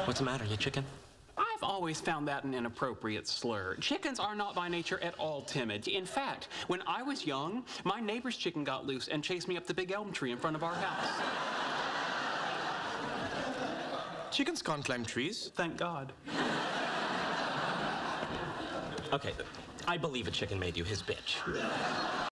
What's the matter, you chicken? I've always found that an inappropriate slur. Chickens are not by nature at all timid. In fact, when I was young, my neighbor's chicken got loose and chased me up the big elm tree in front of our house. Chickens can't climb trees. Thank God. Okay, I believe a chicken made you his bitch.